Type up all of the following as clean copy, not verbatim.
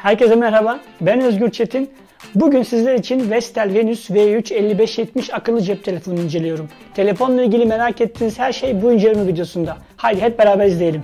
Herkese merhaba, ben Özgür Çetin. Bugün sizler için Vestel Venus V3 5570 akıllı cep telefonunu inceliyorum. Telefonla ilgili merak ettiğiniz her şey bu inceleme videosunda. Haydi hep beraber izleyelim.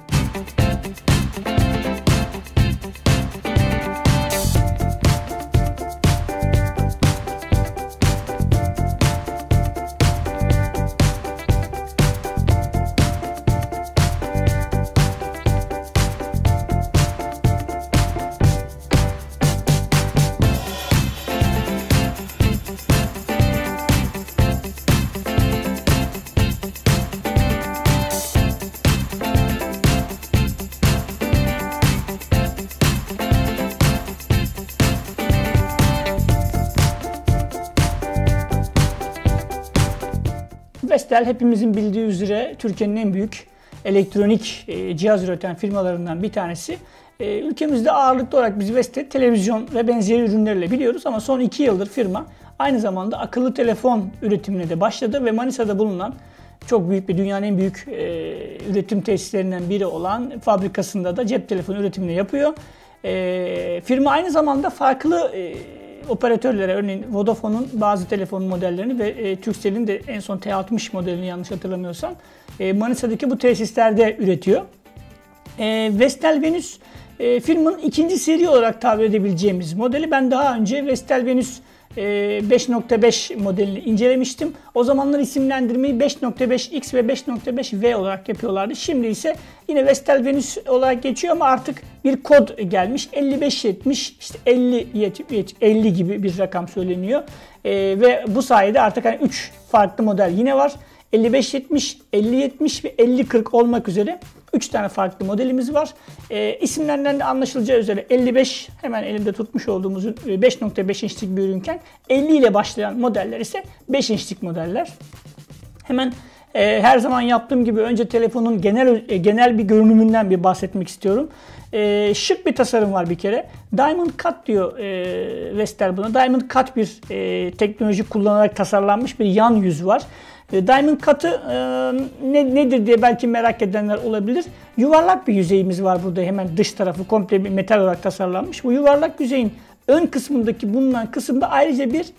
Vestel hepimizin bildiği üzere Türkiye'nin en büyük elektronik cihaz üreten firmalarından bir tanesi. Ülkemizde ağırlıklı olarak biz Vestel televizyon ve benzeri ürünlerle biliyoruz ama son 2 yıldır firma aynı zamanda akıllı telefon üretimine de başladı ve Manisa'da bulunan çok büyük bir dünyanın en büyük üretim tesislerinden biri olan fabrikasında da cep telefonu üretimini yapıyor. Firma aynı zamanda farklı operatörlere, örneğin Vodafone'un bazı telefon modellerini ve Turkcell'in de en son T60 modelini yanlış hatırlamıyorsam Manisa'daki bu tesislerde üretiyor. Vestel Venus firmanın ikinci seri olarak tabir edebileceğimiz modeli. Ben daha önce Vestel Venus 5.5 modelini incelemiştim. O zamanlar isimlendirmeyi 5.5X ve 5.5V olarak yapıyorlardı. Şimdi ise yine Vestel Venus olarak geçiyor ama artık bir kod gelmiş. 5570 işte 50 gibi bir rakam söyleniyor. Ve bu sayede artık 3 farklı model yine var. 5570, 5070 ve 5040 olmak üzere 3 tane farklı modelimiz var. İsimlerinden de anlaşılacağı üzere 55 hemen elimde tutmuş olduğumuz 5.5 inçlik bir ürünken 50 ile başlayan modeller ise 5 inçlik modeller. Hemen her zaman yaptığım gibi önce telefonun genel bir görünümünden bir bahsetmek istiyorum. Şık bir tasarım var bir kere. Diamond Cut diyor Vestel buna. Diamond Cut bir teknoloji kullanarak tasarlanmış bir yan yüz var. Diamond Cut'ı nedir diye belki merak edenler olabilir. Yuvarlak bir yüzeyimiz var burada, hemen dış tarafı komple bir metal olarak tasarlanmış. Bu yuvarlak yüzeyin ön kısmındaki bulunan kısımda ayrıca bir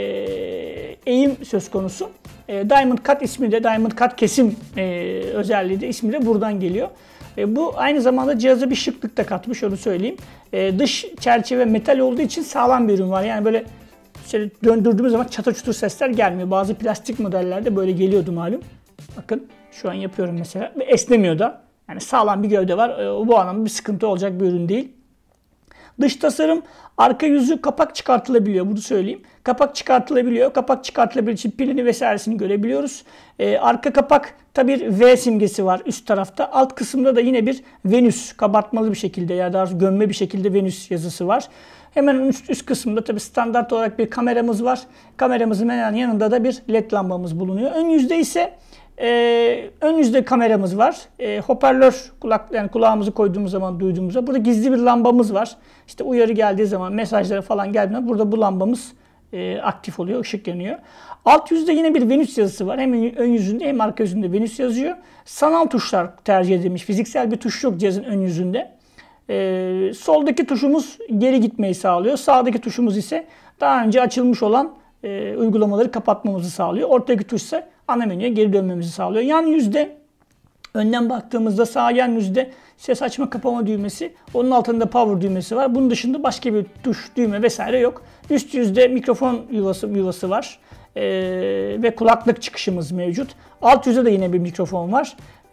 eğim söz konusu. Diamond Cut ismi de, Diamond Cut kesim özelliği de, ismi de buradan geliyor. Bu aynı zamanda cihaza bir şıklık da katmış, onu söyleyeyim. Dış çerçeve metal olduğu için sağlam bir ürün var. Yani böyle şöyle döndürdüğümüz zaman çatır çutur sesler gelmiyor. Bazı plastik modellerde böyle geliyordu malum. Bakın şu an yapıyorum mesela ve esnemiyor da. Yani sağlam bir gövde var. Bu anlamda bir sıkıntı olacak bir ürün değil. Dış tasarım, arka yüzü kapak çıkartılabiliyor, bunu söyleyeyim. Kapak çıkartılabiliyor. Kapak çıkartılabilir için pilini vesairesini görebiliyoruz. Arka kapak tabi bir V simgesi var üst tarafta. Alt kısımda da yine bir Venüs kabartmalı bir şekilde ya da gömme bir şekilde Venüs yazısı var. Hemen üst kısımda tabi standart olarak bir kameramız var. Kameramızın hemen yanında da bir led lambamız bulunuyor. Ön yüzde ise ön yüzde kameramız var. Hoparlör, yani kulağımızı koyduğumuz zaman duyduğumuzda burada gizli bir lambamız var. İşte uyarı geldiği zaman, mesajlara falan geldiğinde burada bu lambamız aktif oluyor, ışık yanıyor. Alt yüzde yine bir Venüs yazısı var. Hem ön yüzünde hem arka yüzünde Venüs yazıyor. Sanal tuşlar tercih edilmiş. Fiziksel bir tuş yok cihazın ön yüzünde. Soldaki tuşumuz geri gitmeyi sağlıyor. Sağdaki tuşumuz ise daha önce açılmış olan uygulamaları kapatmamızı sağlıyor. Ortadaki tuş ise ana menüye geri dönmemizi sağlıyor. Yan yüzde, önden baktığımızda sağ yan yüzde ses açma kapama düğmesi, onun altında power düğmesi var. Bunun dışında başka bir tuş, düğme vesaire yok. Üst yüzde mikrofon yuvası var ve kulaklık çıkışımız mevcut. Alt yüzde de yine bir mikrofon var.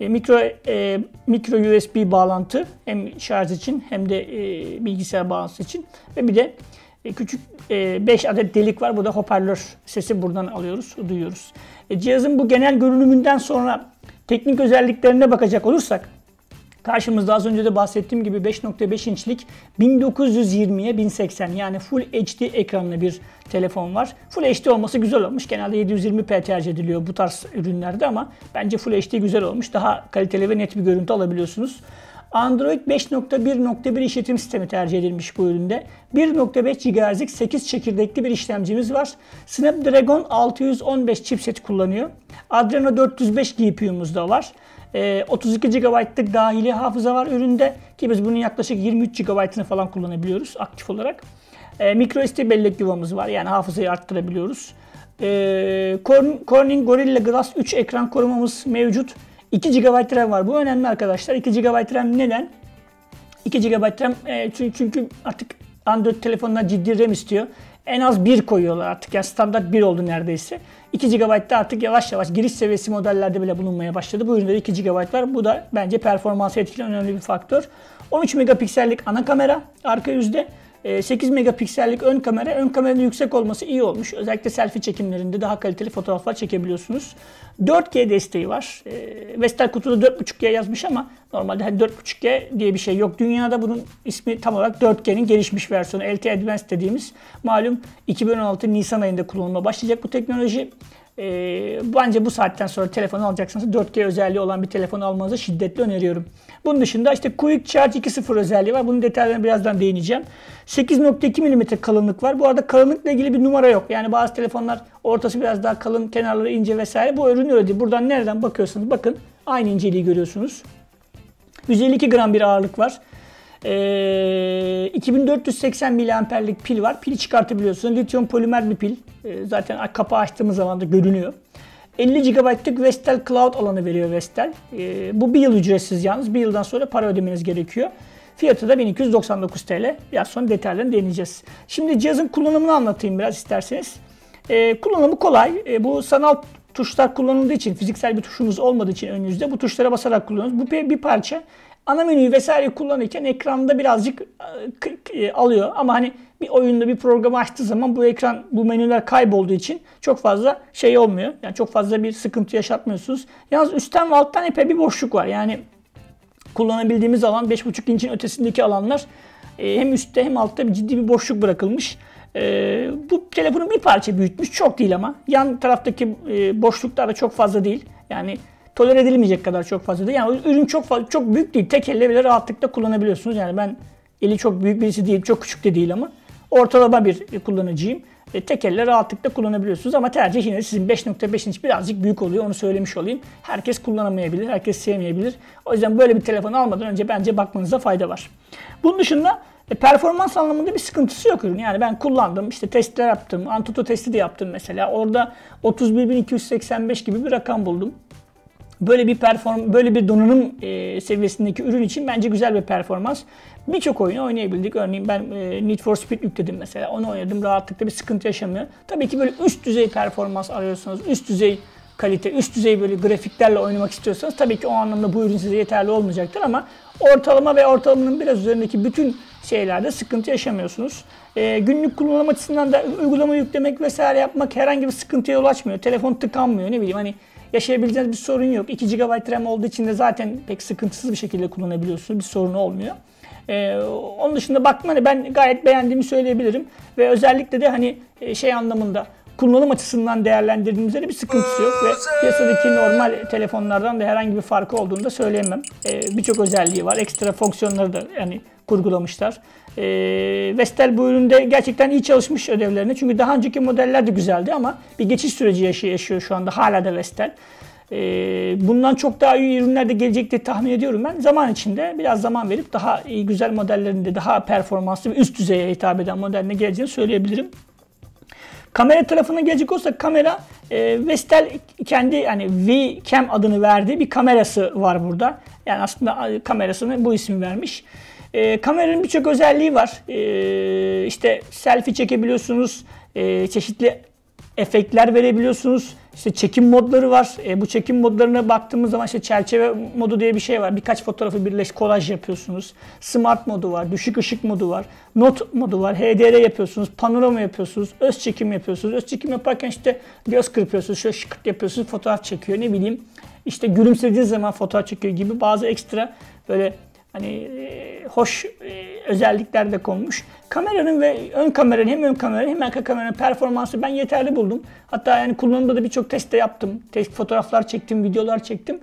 Mikro USB bağlantı, hem şarj için hem de bilgisayar bağlantısı için ve bir de küçük 5 adet delik var. Bu da hoparlör sesi, buradan alıyoruz, duyuyoruz. Cihazın bu genel görünümünden sonra teknik özelliklerine bakacak olursak karşımızda az önce de bahsettiğim gibi 5.5 inçlik 1920'ye 1080 yani Full HD ekranlı bir telefon var. Full HD olması güzel olmuş. Genelde 720p tercih ediliyor bu tarz ürünlerde ama bence Full HD güzel olmuş. Daha kaliteli ve net bir görüntü alabiliyorsunuz. Android 5.1.1 işletim sistemi tercih edilmiş bu üründe. 1.5 GHz'lik 8 çekirdekli bir işlemcimiz var. Snapdragon 615 chipset kullanıyor. Adreno 405 GPU'muz da var. 32 GB'lık dahili hafıza var üründe ki biz bunun yaklaşık 23 GB'ını falan kullanabiliyoruz aktif olarak. Micro SD bellek yuvamız var, yani hafızayı arttırabiliyoruz. Corning Gorilla Glass 3 ekran korumamız mevcut. 2 GB RAM var. Bu önemli arkadaşlar. 2 GB RAM neden? 2 GB RAM çünkü artık Android telefonlar ciddi RAM istiyor. En az 1 koyuyorlar artık. Yani standart 1 oldu neredeyse. 2 GB'da artık yavaş yavaş giriş seviyesi modellerde bile bulunmaya başladı. Bu üründe 2 GB var. Bu da bence performansı etkileyen önemli bir faktör. 13 megapiksellik ana kamera arka yüzde. 8 megapiksellik ön kamera. Ön kameranın yüksek olması iyi olmuş. Özellikle selfie çekimlerinde daha kaliteli fotoğraflar çekebiliyorsunuz. 4G desteği var. Vestel kutuda 4.5G yazmış ama normalde 4.5G diye bir şey yok. Dünyada bunun ismi tam olarak 4G'nin gelişmiş versiyonu. LTE Advanced dediğimiz, malum 2016 Nisan ayında kullanılmaya başlayacak bu teknoloji. Bence bu saatten sonra telefon alacaksanız 4G özelliği olan bir telefon almanızı şiddetle öneriyorum. Bunun dışında işte Quick Charge 2.0 özelliği var. Bunun detaylarına birazdan değineceğim. 8.2 mm kalınlık var. Bu arada kalınlıkla ilgili bir numara yok. Yani bazı telefonlar ortası biraz daha kalın, kenarları ince vesaire. Bu ürün öyle değil. Buradan nereden bakıyorsanız bakın aynı inceliği görüyorsunuz. 152 gram bir ağırlık var. 2480 miliamperlik pil var. Pili çıkartabiliyorsunuz. Lityum polimer bir pil. Zaten kapağı açtığımız zaman da görünüyor. 50 GB'lık Vestel Cloud alanı veriyor Vestel. Bu bir yıl ücretsiz yalnız. Bir yıldan sonra para ödemeniz gerekiyor. Fiyatı da 1299 TL. Biraz sonra detaylarını değineceğiz. Şimdi cihazın kullanımını anlatayım biraz isterseniz. Kullanımı kolay. Bu sanal tuşlar kullanıldığı için, fiziksel bir tuşumuz olmadığı için önünüzde bu tuşlara basarak kullanıyoruz. Bu bir parça. Ana menüyü vesaire kullanırken ekranda birazcık alıyor ama hani bir oyunda bir programı açtığı zaman bu menüler kaybolduğu için çok fazla şey olmuyor. Yani çok fazla bir sıkıntı yaşatmıyorsunuz. Yalnız üstten ve alttan epey bir boşluk var. Yani kullanabildiğimiz alan 5.5 inçin ötesindeki alanlar hem üstte hem altta ciddi bir boşluk bırakılmış. Bu telefonu bir parça büyütmüş. Çok değil ama. Yan taraftaki boşluklar da çok fazla değil. Yani tolere edilmeyecek kadar çok fazla değil. Yani ürün çok büyük değil. Tek elle bile rahatlıkla kullanabiliyorsunuz. Yani ben eli çok büyük birisi değil, çok küçük de değil ama ortalama bir kullanıcıyım. Tek elle rahatlıkla kullanabiliyorsunuz ama tercih yine sizin 5.5 inç birazcık büyük oluyor. Onu söylemiş olayım. Herkes kullanamayabilir, herkes sevmeyebilir. O yüzden böyle bir telefon almadan önce bence bakmanıza fayda var. Bunun dışında performans anlamında bir sıkıntısı yok ürün. Yani ben kullandım, işte testler yaptım, Antutu testi de yaptım mesela. Orada 31.285 gibi bir rakam buldum. Böyle bir donanım seviyesindeki ürün için bence güzel bir performans. Birçok oyunu oynayabildik. Örneğin ben Need for Speed yükledim mesela. Onu oynadım. Rahatlıkla bir sıkıntı yaşamıyor. Tabii ki böyle üst düzey performans arıyorsanız, üst düzey kalite, üst düzey böyle grafiklerle oynamak istiyorsanız tabii ki o anlamda bu ürün size yeterli olmayacaktır ama ortalama ve ortalamanın biraz üzerindeki bütün şeylerde sıkıntı yaşamıyorsunuz. Günlük kullanım açısından da uygulama yüklemek vesaire yapmak herhangi bir sıkıntıya yol açmıyor. Telefon tıkanmıyor, ne bileyim hani yaşayabileceğiniz bir sorun yok. 2 GB RAM olduğu için de zaten pek sıkıntısız bir şekilde kullanabiliyorsunuz. Bir sorun olmuyor. Onun dışında bakma ben gayet beğendiğimi söyleyebilirim. Ve özellikle de hani şey anlamında kullanım açısından değerlendirdiğimizde de bir sıkıntısı yok. Ve piyasadaki normal telefonlardan da herhangi bir farkı olduğunu da söyleyemem. Birçok özelliği var. Ekstra fonksiyonları da yani kurgulamışlar. Vestel bu üründe gerçekten iyi çalışmış ödevlerini. Çünkü daha önceki modeller de güzeldi ama bir geçiş süreci yaşıyor şu anda hala da Vestel. Bundan çok daha iyi ürünler de gelecek diye tahmin ediyorum ben. Zaman içinde biraz zaman verip daha iyi güzel modellerinde daha performanslı ve üst düzeye hitap eden modeline geleceğini söyleyebilirim. Kamera tarafına gelecek olsak kamera Vestel kendi yani V-Cam adını verdiği bir kamerası var burada. Yani aslında kamerasını bu isim vermiş. Kameranın birçok özelliği var. İşte selfie çekebiliyorsunuz, çeşitli efektler verebiliyorsunuz. İşte çekim modları var. Bu çekim modlarına baktığımız zaman işte çerçeve modu diye bir şey var. Birkaç fotoğrafı kolaj yapıyorsunuz. Smart modu var, düşük ışık modu var, not modu var, HDR yapıyorsunuz, panorama yapıyorsunuz, öz çekim yapıyorsunuz. Öz çekim yaparken işte göz kırpıyorsunuz, şöyle şıkırt yapıyorsunuz, fotoğraf çekiyor. Ne bileyim işte gülümsediğiniz zaman fotoğraf çekiyor gibi bazı ekstra böyle hani hoş özellikler de konmuş. Kameranın ve ön kameranın hem ön kameranın hem arka kameranın performansı ben yeterli buldum. Hatta yani kullanımda da birçok test de yaptım. Test fotoğraflar çektim, videolar çektim.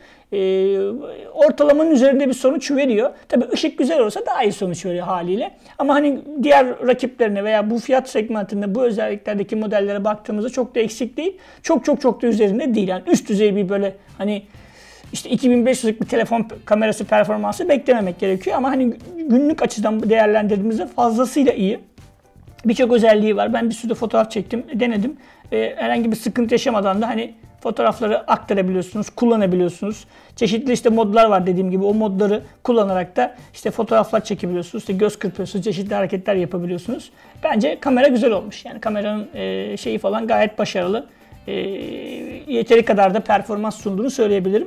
Ortalamanın üzerinde bir sonuç veriyor. Tabii ışık güzel olursa daha iyi sonuç veriyor haliyle. Ama hani diğer rakiplerine veya bu fiyat segmentinde bu özelliklerdeki modellere baktığımızda çok da eksik değil. Çok da üzerinde değil. Yani üst düzey bir böyle hani işte 2500'lük bir telefon kamerası performansı beklememek gerekiyor ama hani günlük açıdan değerlendirdiğimizde fazlasıyla iyi. Birçok özelliği var. Ben bir sürü fotoğraf çektim, denedim. Herhangi bir sıkıntı yaşamadan da hani fotoğrafları aktarabiliyorsunuz, kullanabiliyorsunuz. Çeşitli işte modlar var dediğim gibi. O modları kullanarak da işte fotoğraflar çekebiliyorsunuz. İşte göz kırpıyorsunuz, çeşitli hareketler yapabiliyorsunuz. Bence kamera güzel olmuş. Yani kameranın şeyi falan gayet başarılı. Yeteri kadar da performans sunduğunu söyleyebilirim.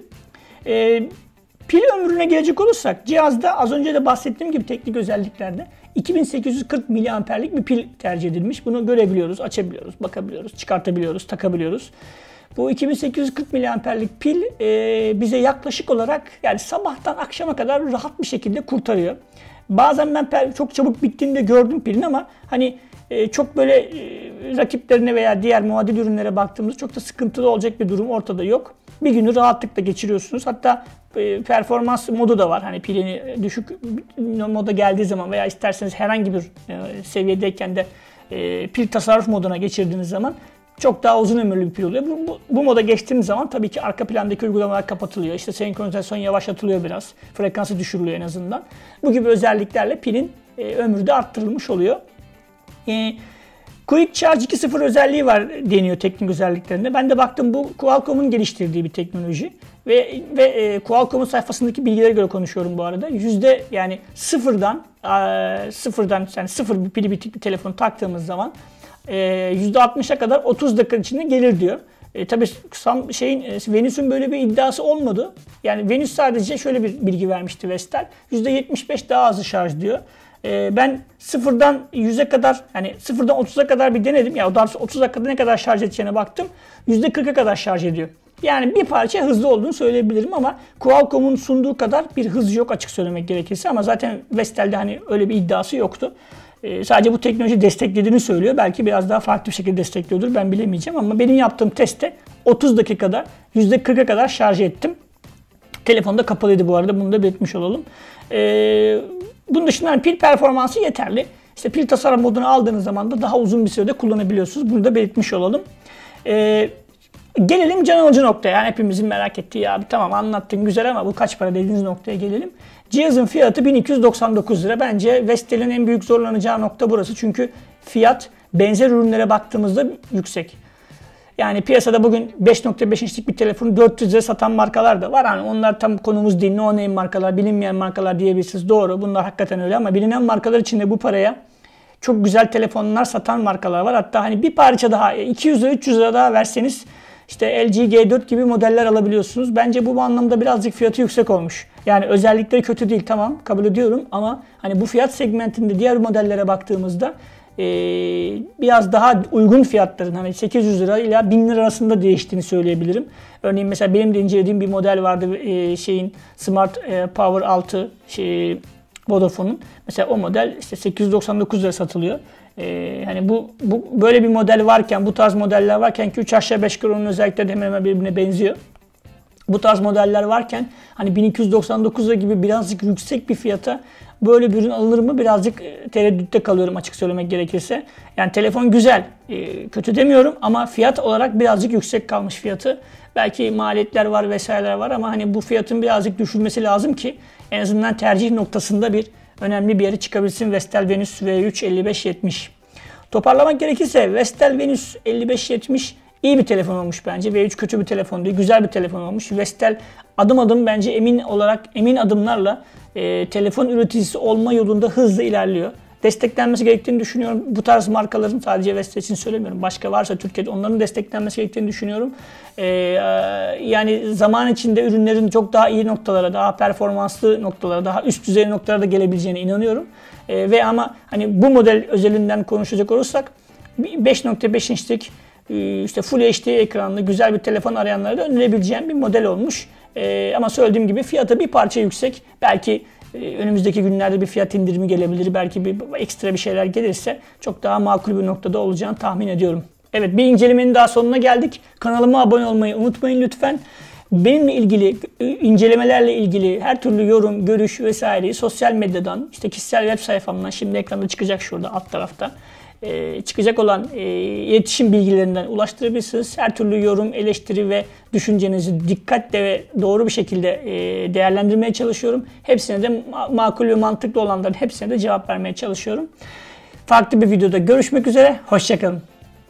Pil ömrüne gelecek olursak cihazda az önce de bahsettiğim gibi teknik özelliklerde 2840 miliamperlik bir pil tercih edilmiş. Bunu görebiliyoruz, açabiliyoruz, bakabiliyoruz, çıkartabiliyoruz, takabiliyoruz. Bu 2840 miliamperlik pil bize yaklaşık olarak yani sabahtan akşama kadar rahat bir şekilde kurtarıyor. Bazen ben çok çabuk bittiğini de gördüm pilin ama hani çok böyle rakiplerine veya diğer muadil ürünlere baktığımızda çok da sıkıntılı olacak bir durum ortada yok. Bir günü rahatlıkla geçiriyorsunuz. Hatta performans modu da var. Hani pilini düşük moda geldiği zaman veya isterseniz herhangi bir seviyedeyken de pil tasarruf moduna geçirdiğiniz zaman çok daha uzun ömürlü bir pil oluyor. Bu moda geçtiğimiz zaman tabii ki arka plandaki uygulamalar kapatılıyor. İşte senkronizasyon yavaşlatılıyor biraz. Frekansı düşürülüyor en azından. Bu gibi özelliklerle pilin ömrü de arttırılmış oluyor. Quick Charge 2.0 özelliği var deniyor teknik özelliklerinde. Ben de baktım bu Qualcomm'un geliştirdiği bir teknoloji ve Qualcomm'un sayfasındaki bilgilere göre konuşuyorum bu arada. Yani sıfırdan yani sıfır bir pili bitik bir telefonu taktığımız zaman %60'a kadar 30 dakika içinde gelir diyor. Tabii Venüs'ün böyle bir iddiası olmadı. Yani Venüs sadece şöyle bir bilgi vermişti Vestel. %75 daha hızlı şarj diyor. Ben sıfırdan 100'e kadar yani sıfırdan 30'a kadar bir denedim. Ya daha 30 dakikada ne kadar şarj edeceğine baktım. %40'a kadar şarj ediyor. Yani bir parça hızlı olduğunu söyleyebilirim ama Qualcomm'un sunduğu kadar bir hız yok açık söylemek gerekirse ama zaten Vestel'de hani öyle bir iddiası yoktu. Sadece bu teknoloji desteklediğini söylüyor. Belki biraz daha farklı bir şekilde destekliyordur. Ben bilemeyeceğim ama benim yaptığım testte 30 dakikada %40'a kadar şarj ettim. Telefon da kapalıydı bu arada. Bunu da belirtmiş olalım. Bunun dışında pil performansı yeterli. İşte pil tasarruf modunu aldığınız zaman da daha uzun bir sürede kullanabiliyorsunuz. Bunu da belirtmiş olalım. Gelelim can alıcı noktaya. Yani hepimizin merak ettiği ya tamam anlattın güzel ama bu kaç para dediğiniz noktaya gelelim. Cihazın fiyatı 1299 lira. Bence Vestel'in en büyük zorlanacağı nokta burası. Çünkü fiyat benzer ürünlere baktığımızda yüksek. Yani piyasada bugün 5.5 inçlik bir telefonu 400 lira satan markalar da var. Hani onlar tam konumuz değil. No name markalar, bilinmeyen markalar diyebilirsiniz. Doğru. Bunlar hakikaten öyle ama bilinen markalar içinde bu paraya çok güzel telefonlar satan markalar var. Hatta hani bir parça daha 200 lira 300 lira daha verseniz işte LG G4 gibi modeller alabiliyorsunuz. Bence bu anlamda birazcık fiyatı yüksek olmuş. Yani özellikleri kötü değil tamam kabul ediyorum ama hani bu fiyat segmentinde diğer modellere baktığımızda biraz daha uygun fiyatların hani 800 lira ile 1000 lira arasında değiştiğini söyleyebilirim. Örneğin mesela benim de incelediğim bir model vardı Smart Power 6 Vodafone'un. Mesela o model işte 899 lira satılıyor. Hani bu böyle bir model varken, bu tarz modeller varken ki 3 aşağı 5 yukarı onun özellikleri de hemen hemen birbirine benziyor. Bu tarz modeller varken hani 1299 lira gibi birazcık yüksek bir fiyata böyle bir ürün alınır mı birazcık tereddütte kalıyorum açık söylemek gerekirse. Yani telefon güzel, kötü demiyorum ama fiyat olarak birazcık yüksek kalmış fiyatı. Belki maliyetler var vesaireler var ama hani bu fiyatın birazcık düşürmesi lazım ki en azından tercih noktasında önemli bir yere çıkabilsin Vestel Venus V3 5570. Toparlamak gerekirse Vestel Venus 5570 iyi bir telefon olmuş bence. V3 kötü bir telefon değil, güzel bir telefon olmuş. Vestel adım adım bence emin adımlarla telefon üreticisi olma yolunda hızlı ilerliyor. Desteklenmesi gerektiğini düşünüyorum. Bu tarz markaların sadece Vestel için söylemiyorum. Başka varsa Türkiye'de onların desteklenmesi gerektiğini düşünüyorum. Yani zaman içinde ürünlerin çok daha iyi noktalara, daha performanslı noktalara, daha üst düzey noktalara da gelebileceğine inanıyorum. Ve ama hani bu model özelinden konuşacak olursak 5.5 inçlik işte Full HD ekranlı güzel bir telefon arayanlara da önerilebileceğim bir model olmuş. Ama söylediğim gibi fiyatı bir parça yüksek. Belki önümüzdeki günlerde bir fiyat indirimi gelebilir. Belki bir ekstra bir şeyler gelirse çok daha makul bir noktada olacağını tahmin ediyorum. Evet bir incelemenin daha sonuna geldik. Kanalıma abone olmayı unutmayın lütfen. Benimle ilgili, incelemelerle ilgili her türlü yorum, görüş vesaireyi sosyal medyadan, işte kişisel web sayfamdan, şimdi ekranda çıkacak şurada alt tarafta, çıkacak olan iletişim bilgilerinden ulaştırabilirsiniz. Her türlü yorum, eleştiri ve düşüncenizi dikkatle ve doğru bir şekilde değerlendirmeye çalışıyorum. Hepsine de makul ve mantıklı olanların hepsine de cevap vermeye çalışıyorum. Farklı bir videoda görüşmek üzere. Hoşça kalın.